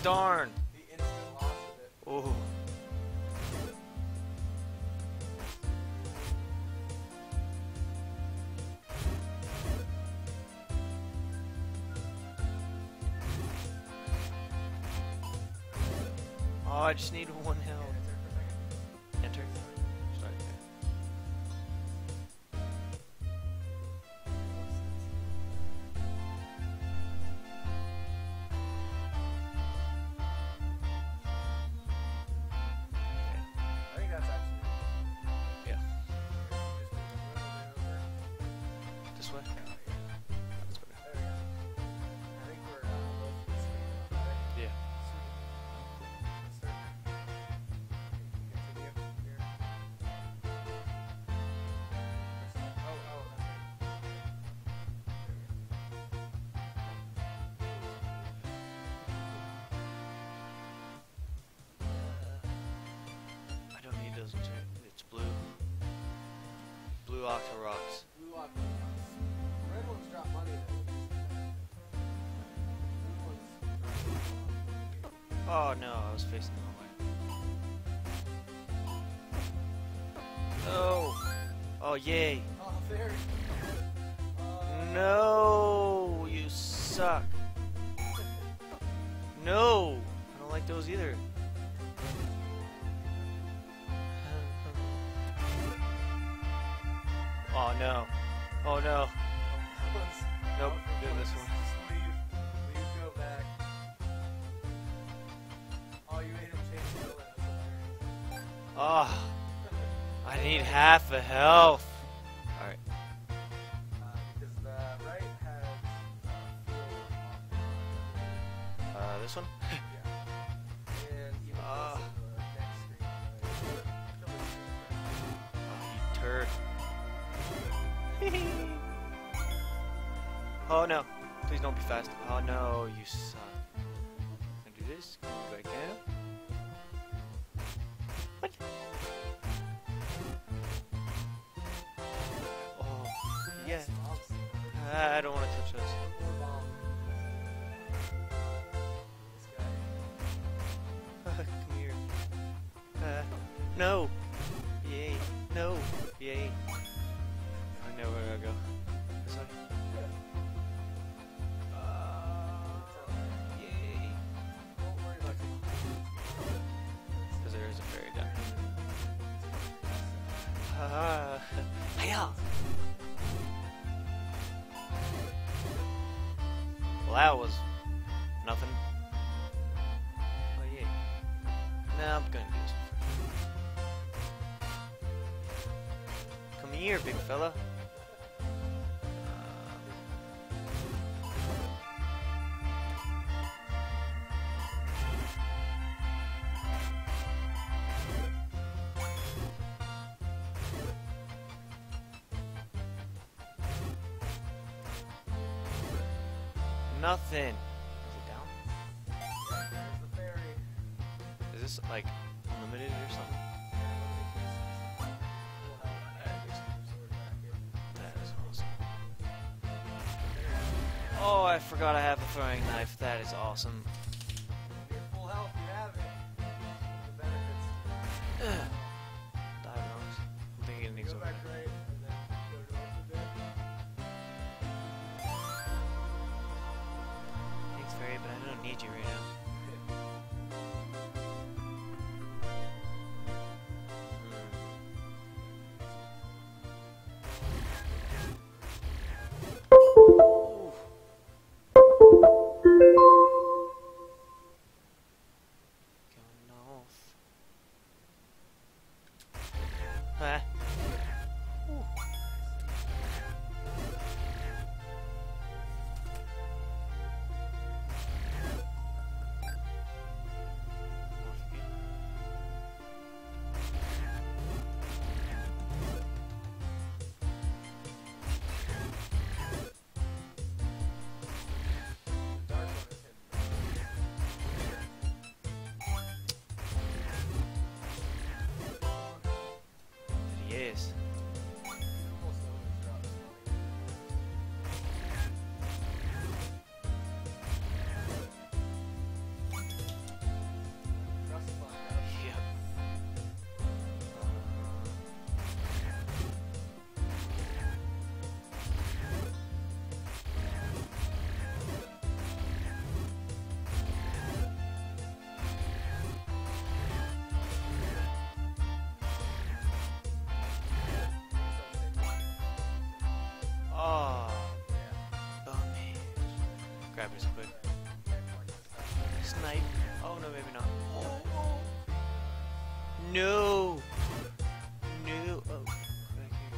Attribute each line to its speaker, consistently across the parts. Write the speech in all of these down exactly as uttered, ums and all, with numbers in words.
Speaker 1: darn.
Speaker 2: The instant loss of it.
Speaker 1: Oh. Oh, I just need one health. Enter. Start there.
Speaker 2: I think that's actually.
Speaker 1: Yeah.
Speaker 2: Just move
Speaker 1: This way?
Speaker 2: it over.
Speaker 1: That's better.
Speaker 2: There we go. I think we're uh, both listening on that.
Speaker 1: Yeah.
Speaker 2: Start. Continue here. Oh, oh, okay.
Speaker 1: I don't need those. It's blue. Blue Octo Rocks.
Speaker 2: Blue lock. Red ones drop money though. Blue ones drop
Speaker 1: Oh no, I was facing the wrong way. Oh! Oh yay!
Speaker 2: Oh, very. Uh,
Speaker 1: No! You suck! No! I don't like those either. Oh no. Oh no. Nope, do this one.
Speaker 2: Just leave. Leave, go back. Oh, you made him change color. That's hilarious.
Speaker 1: Oh, I need half a health. Alright.
Speaker 2: Uh, because the right has uh, fuel.
Speaker 1: Uh, this one?
Speaker 2: Yeah. And even
Speaker 1: Ah.
Speaker 2: this in the next screen.
Speaker 1: Oh, you turd. Oh no. Please don't be fast. Oh no, you suck. Can I do this? Go back down. What? Oh, yeah. I don't want to touch those.
Speaker 2: More bomb. This guy.
Speaker 1: Come here. Uh, no. Yay. No. Yay. I know where I go. This way. Yay.
Speaker 2: Don't worry about it.
Speaker 1: Because there is a fairy down here. Haha. Hiya! Well, that was nothing. Oh, yeah. Nah, I'm gonna do this one. Come here, big fella. Nothing. Is it down?
Speaker 2: Yeah, there's the fairy.
Speaker 1: Is this like unlimited or something? That is awesome. Oh, I forgot I have a throwing knife. That is awesome.
Speaker 2: You're full health, you have it. The benefits.
Speaker 1: Die rocks. I'm thinking it needs
Speaker 2: Go
Speaker 1: over
Speaker 2: back
Speaker 1: there.
Speaker 2: right and then go north a bit.
Speaker 1: Thanks, fairy, but I don't need you right now. Ooh. Going north. Huh? Ooh. grab this quick. Snipe. Oh no, maybe not. No. No. Oh, back here.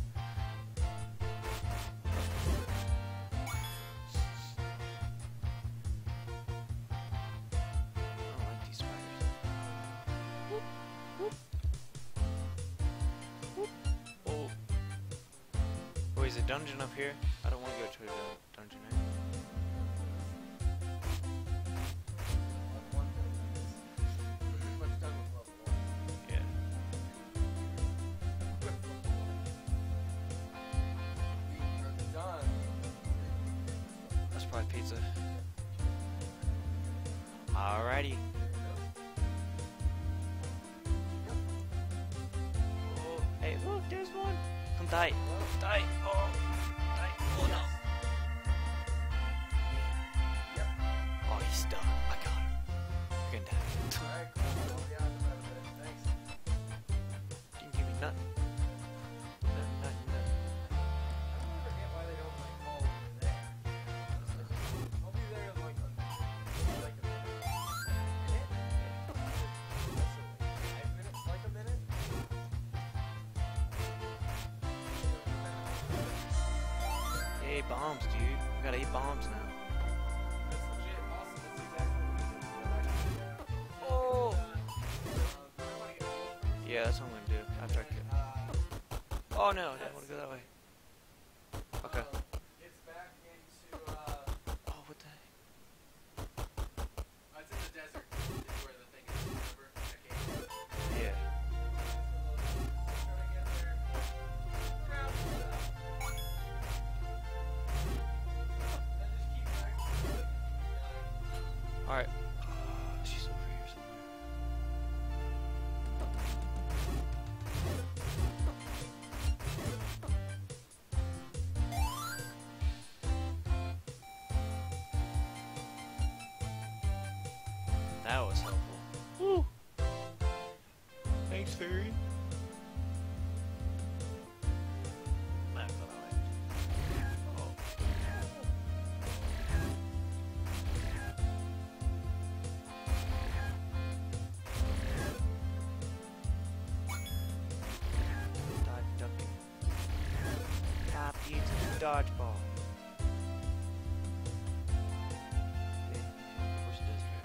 Speaker 1: I don't like these spiders. Whoop, whoop. Whoop. Oh. Oh, is a dungeon up here? I don't want to go to the dungeon, right? Yeah. That's probably pizza. Alrighty. Oh, hey, look, there's one. Come die. Die. Oh. Die. Oh no. Oh, he's stuck. I got him. You're gonna die.
Speaker 2: Alright, cool. I'll be out in a bit. Thanks.
Speaker 1: You can give me nothing. Nothing, nothing, nothing.
Speaker 2: I don't ever get why they don't like call when you're there. I'll be there in like a like a minute. Minute? Five minutes? Like a minute?
Speaker 1: Eight bombs, dude. We got eight bombs now.
Speaker 2: That's legit awesome. That's exactly what we did.
Speaker 1: Oh.
Speaker 2: Uh, I wanna get
Speaker 1: Yeah, that's what I'm gonna do after I kill.
Speaker 2: uh,
Speaker 1: Oh no, I didn't want to go that way. Okay.
Speaker 2: um, it's back into uh
Speaker 1: Oh, what the heck?
Speaker 3: Oh, it's in the desert. Is where the thing is. Remember? That game?
Speaker 1: Yeah.
Speaker 2: trying to get there. Ground stuff. Then just keep back.
Speaker 1: Alright. Oh, she's over here somewhere. That was helpful. Woo! Thanks, fairy. Not go that way. Oh. Dodge ducking. Top using dodgeball. Where's the desert?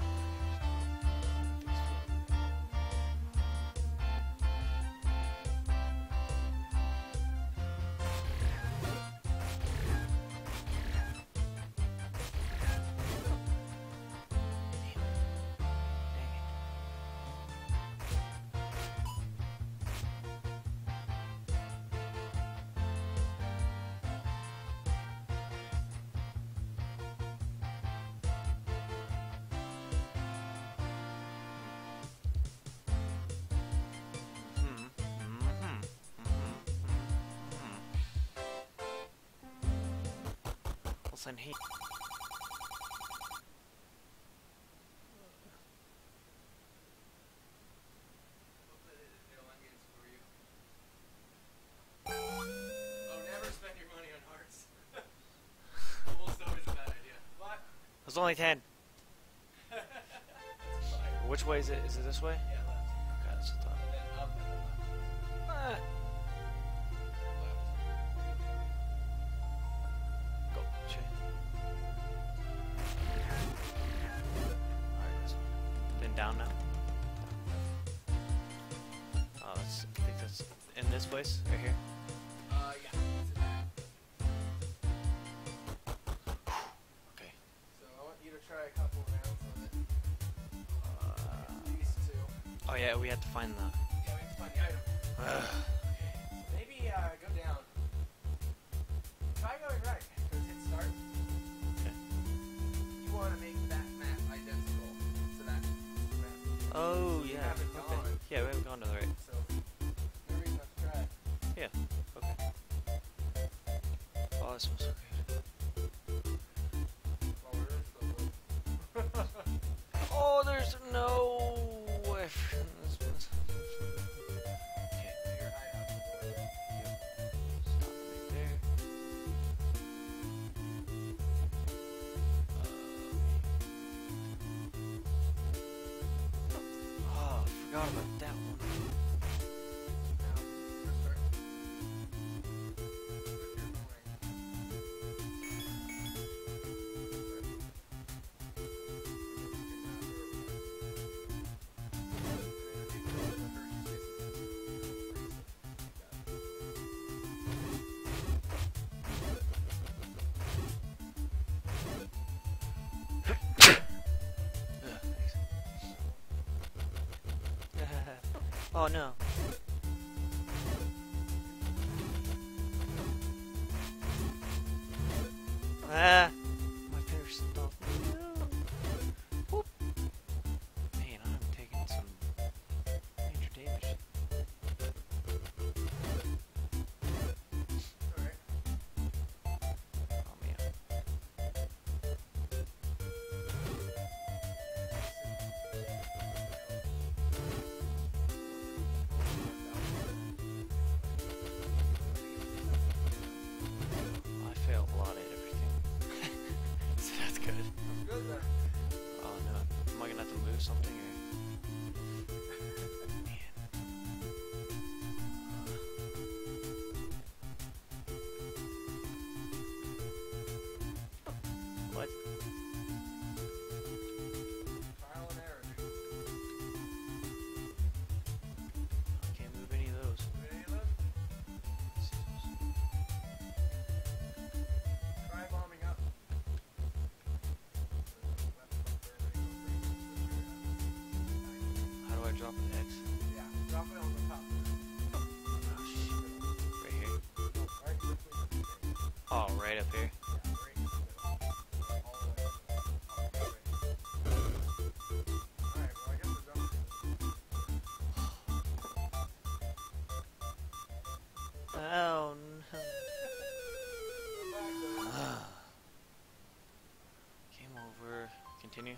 Speaker 1: And he
Speaker 3: Hope that it is no onions for you. Oh, never spend your money on hearts. Almost always a bad idea. What?
Speaker 1: There's only ten.
Speaker 3: That's fire.
Speaker 1: Which way is it? Is it this way?
Speaker 3: Yeah, left.
Speaker 1: Okay, that's what I
Speaker 3: And then up and then
Speaker 1: thought. Ah,
Speaker 3: left.
Speaker 1: go. Shit. Alright, this one. Then down now. Oh, that's, I think that's in this place, right here.
Speaker 3: Uh, yeah. That's it.
Speaker 1: Okay.
Speaker 2: So I want you to try a couple rounds on it.
Speaker 1: Uh,
Speaker 2: These two.
Speaker 1: oh yeah, we have to find the.
Speaker 3: Yeah, we have to find the item.
Speaker 1: Ugh.
Speaker 2: Maybe uh, go down. Try going right. Because hit start.
Speaker 1: Okay.
Speaker 2: You want to make that map identical to that map.
Speaker 1: Oh
Speaker 2: You
Speaker 1: yeah.
Speaker 2: haven't
Speaker 1: Okay.
Speaker 2: gone.
Speaker 1: Yeah, we haven't gone to the right.
Speaker 2: So, no reason not to try it.
Speaker 1: Yeah. Okay. Oh, this smells so good.
Speaker 2: While we're in the
Speaker 1: Oh, there's no way. This one's- Okay.
Speaker 2: your hideout.
Speaker 1: Stop right there. Uh, forgot about that one.
Speaker 2: Now, let's start. If you're going.
Speaker 1: Oh no. Ah! My finger stopped. No. Whoop. Man, I'm taking some major damage.
Speaker 2: Alright.
Speaker 1: Oh man. I failed a lot at everything. So that's good.
Speaker 2: Good then.
Speaker 1: Oh no. Am I gonna have to move something or? Man. What?
Speaker 2: Trial and error, dude.
Speaker 1: I can't move any of those.
Speaker 2: Any of those? Try bombing up.
Speaker 1: How do I drop an X?
Speaker 2: Yeah, drop it on the top.
Speaker 1: Oh shit. Right here.
Speaker 2: No, right between the two things.
Speaker 1: Oh, right up here.
Speaker 2: Yeah, right in the middle. All the way up the way. Alright, well I guess we're done.
Speaker 1: Oh no.
Speaker 2: We're back though.
Speaker 1: Ah. Game over. Continue.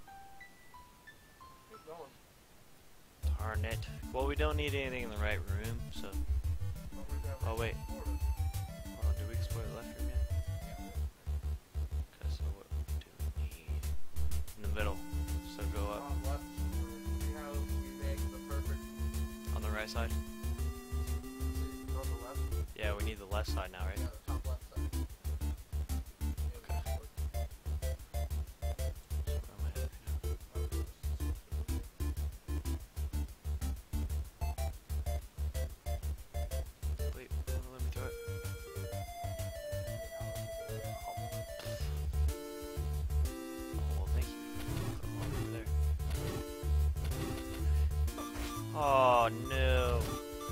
Speaker 2: Keep going.
Speaker 1: Darn it. Well, we don't need anything in the right room, so.
Speaker 2: But we're done.
Speaker 1: Oh wait.
Speaker 2: Sort of.
Speaker 1: Hold on, did we explore the left room yet? Okay, so what do we need? In the middle. So go up.
Speaker 2: Top left. See how we make the perfect.
Speaker 1: On the right side?
Speaker 2: See, on the left.
Speaker 1: Yeah, we need the left side now, right?
Speaker 2: Yeah, the top left side.
Speaker 1: Okay. So where am I at right now? Wait, hold on, let me throw it. Oh, thank you. Put them all over there. Oh no.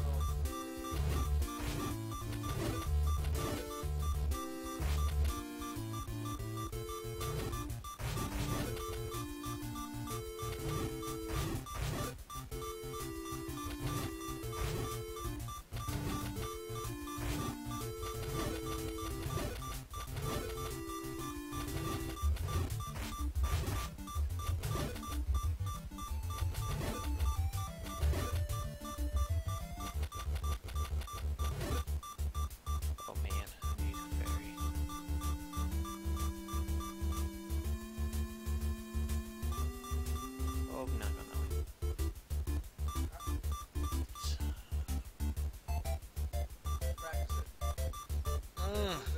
Speaker 1: Oh man, I need a ferry. Oh, I'm not going that way.
Speaker 2: Practice it.
Speaker 1: Mm.